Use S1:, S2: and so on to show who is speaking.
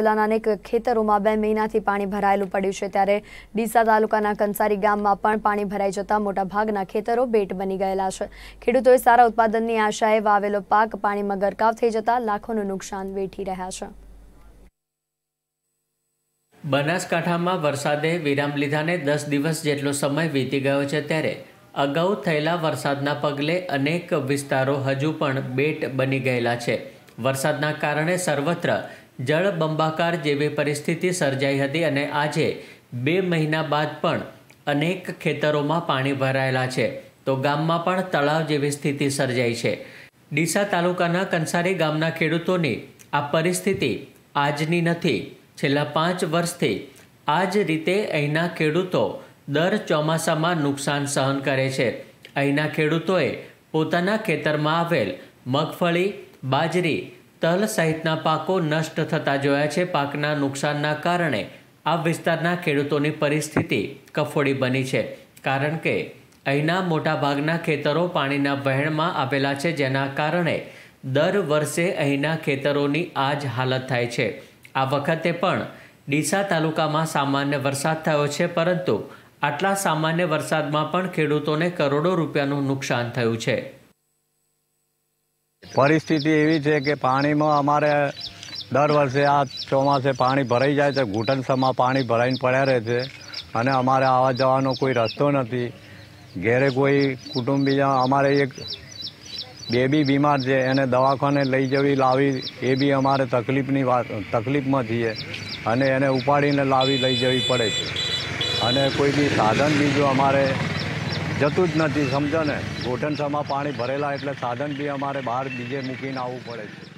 S1: જિલ્લાના અનેક ખેતરોમાં 2 મહિનાથી પાણી ભરાયેલું પડ્યું છે, ત્યારે ડીસા તાલુકાના કંસારી ગામમાં પણ પાણી ભરાઈ જતા મોટાભાગના ખેતરો બેટ બની ગયેલા છે। ખેડૂતોએ સારા ઉત્પાદનની આશાએ વાવેલો પાક પાણીમાં ગરકાવ થઈ જતા લાખોનું નુકસાન વેઠી રહ્યા છે।
S2: બનાસકાંઠામાં વરસાદે વિરામ લીધાને 10 દિવસ જેટલો સમય વીતી ગયો છે, ત્યારે અગાઉ થયેલા વરસાદના પગલે અનેક વિસ્તારો હજુ પણ બેટ બની ગયેલા છે। વરસાદના કારણે સર્વત્ર જળબંબાકાર જેવી પરિસ્થિતિ સર્જાઈ હતી અને આજે 2 મહિના બાદ પણ અનેક ખેતરોમાં પાણી ભરાયેલા છે, તો ગામમાં પણ તળાવ જેવી સ્થિતિ સર્જાઈ છે। ડીસા તાલુકાના કંસારી ગામના ખેડૂતોની આ પરિસ્થિતિ આજની નથી, છેલ્લા 5 વર્ષથી આ જ રીતે અહીંના ખેડૂતો દર ચોમાસામાં નુકસાન સહન કરે છે। અહીંના ખેડૂતોએ પોતાના ખેતરમાં આવેલ મગફળી, બાજરી, તલ સહિતના પાકો નષ્ટ થતા જોયા છે। પાકના નુકસાનના કારણે આ વિસ્તારના ખેડૂતોની પરિસ્થિતિ કફોડી બની છે, કારણ કે અહીંના મોટાભાગના ખેતરો પાણીના વહેણમાં આવેલા છે, જેના કારણે દર વર્ષે અહીંના ખેતરોની આ જ હાલત થાય છે। આ વખતે પણ ડીસા તાલુકામાં સામાન્ય વરસાદ થયો છે, પરંતુ આટલા સામાન્ય વરસાદમાં પણ ખેડૂતોને કરોડો રૂપિયાનું નુકસાન થયું છે।
S3: परिस्थिति एवी है कि पानी में अमारे दर वर्षे आ चौमासे पानी भराई जाए तो घूंटन समा पानी भराई पड़ा रहे थे और अमारे आवा जवानो कोई रस्तो नहीं। घरे कोई कुटुंबीजन अमारे एक बेबी बीमार है, एने दवाखाने लई जवी लावी ए बी अमारे तकलीफ में थी और एने उपाड़ीने लावी लई जवी पड़े और कोई भी साधन बीजू अमारे जतुं ज नहीं, समझो ने। घूंटन समा पानी भरेला एटले साधन भी अमारे बहार बीजे मूकीने आववुं पड़े।